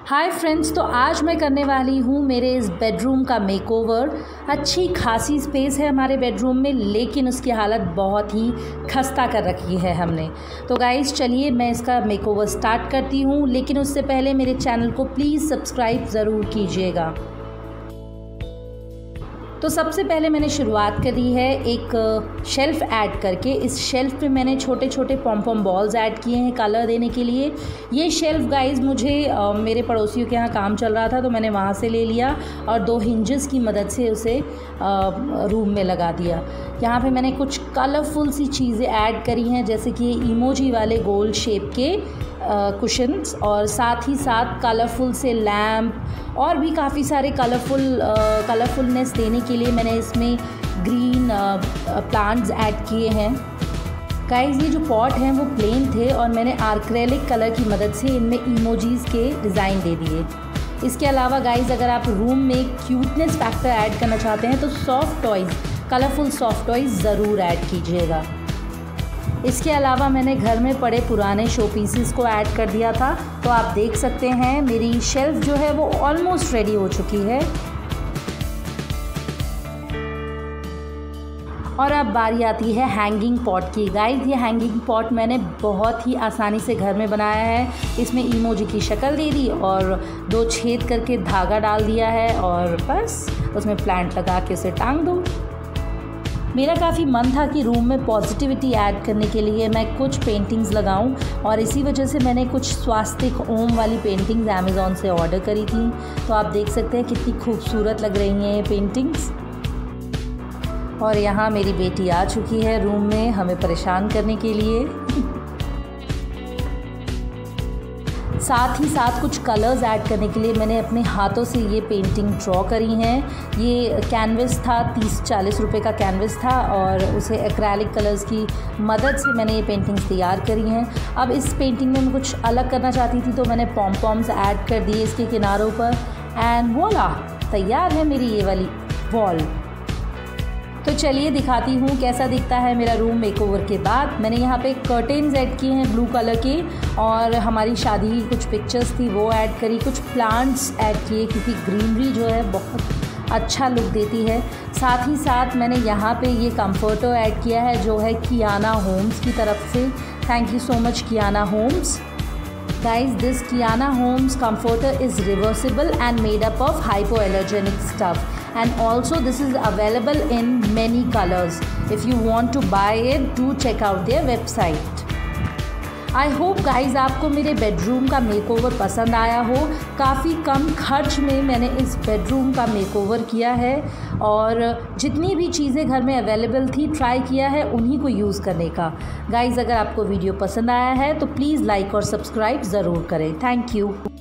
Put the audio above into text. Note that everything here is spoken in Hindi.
हाय फ्रेंड्स, तो आज मैं करने वाली हूँ मेरे इस बेडरूम का मेकओवर। अच्छी खासी स्पेस है हमारे बेडरूम में, लेकिन उसकी हालत बहुत ही खस्ता कर रखी है हमने। तो गाइस चलिए मैं इसका मेकओवर स्टार्ट करती हूँ, लेकिन उससे पहले मेरे चैनल को प्लीज़ सब्सक्राइब ज़रूर कीजिएगा। तो सबसे पहले मैंने शुरुआत करी है एक शेल्फ़ ऐड करके। इस शेल्फ़ पे मैंने छोटे छोटे पॉम बॉल्स ऐड किए हैं कलर देने के लिए। ये शेल्फ़ गाइस मुझे मेरे पड़ोसियों के यहाँ काम चल रहा था, तो मैंने वहाँ से ले लिया और 2 हिंजेस की मदद से उसे रूम में लगा दिया। यहाँ पे मैंने कुछ कलरफुल सी चीज़ें ऐड करी हैं, जैसे कि इमोजी वाले गोल शेप के कुशन्स, और साथ ही साथ कलरफुल से लैम्प और भी काफ़ी सारे कलरफुलनेस देने के लिए मैंने इसमें ग्रीन प्लांट्स ऐड किए हैं। गाइस ये जो पॉट हैं वो प्लेन थे और मैंने आर्क्रेलिक कलर की मदद से इनमें इमोजीज़ के डिज़ाइन दे दिए। इसके अलावा गाइस अगर आप रूम में क्यूटनेस फैक्टर ऐड करना चाहते हैं तो soft toys, colourful soft toys ज़रूर ऐड कीजिएगा। इसके अलावा मैंने घर में पड़े पुराने शो पीसेस को ऐड कर दिया था। तो आप देख सकते हैं मेरी शेल्फ़ जो है वो ऑलमोस्ट रेडी हो चुकी है। और अब बारी आती है हैंगिंग पॉट की। गाइस ये हैंगिंग पॉट मैंने बहुत ही आसानी से घर में बनाया है। इसमें इमोजी की शक्ल दे दी और 2 छेद करके धागा डाल दिया है और बस उसमें प्लांट लगा के उसे टांग दो। मेरा काफ़ी मन था कि रूम में पॉजिटिविटी ऐड करने के लिए मैं कुछ पेंटिंग्स लगाऊं, और इसी वजह से मैंने कुछ स्वास्तिक ओम वाली पेंटिंग्स अमेज़ॉन से ऑर्डर करी थी। तो आप देख सकते हैं कितनी खूबसूरत लग रही हैं ये पेंटिंग्स। और यहाँ मेरी बेटी आ चुकी है रूम में हमें परेशान करने के लिए। साथ ही साथ कुछ कलर्स ऐड करने के लिए मैंने अपने हाथों से ये पेंटिंग ड्रॉ करी हैं। ये कैनवस था, 30-40 रुपए का कैनवस था, और उसे एक्रेलिक कलर्स की मदद से मैंने ये पेंटिंग्स तैयार करी हैं। अब इस पेंटिंग में मैं कुछ अलग करना चाहती थी, तो मैंने पॉम्स ऐड कर दिए इसके किनारों पर, एंड वोला तैयार है मेरी ये वाली वॉल। तो चलिए दिखाती हूँ कैसा दिखता है मेरा रूम मेकओवर के बाद। मैंने यहाँ पे कर्टेन्स ऐड किए हैं ब्लू कलर के, और हमारी शादी की कुछ पिक्चर्स थी वो ऐड करी। कुछ प्लांट्स ऐड किए क्योंकि ग्रीनरी जो है बहुत अच्छा लुक देती है। साथ ही साथ मैंने यहाँ पे ये कंफर्टर ऐड किया है जो है कियाना होम्स की तरफ से। Thank you so much Kiana homes. Guys, this Kiana Homes comforter is reversible and made up of hypoallergenic stuff, and also this is available in many colors. If you want to buy it, do check out their website. I hope guys आपको मेरे बेडरूम का मेकओवर पसंद आया हो। काफ़ी कम खर्च में मैंने इस बेडरूम का मेकओवर किया है, और जितनी भी चीज़ें घर में अवेलेबल थी ट्राई किया है उन्हीं को यूज़ करने का। गाइज़ अगर आपको वीडियो पसंद आया है तो प्लीज़ लाइक और सब्सक्राइब ज़रूर करें। Thank you.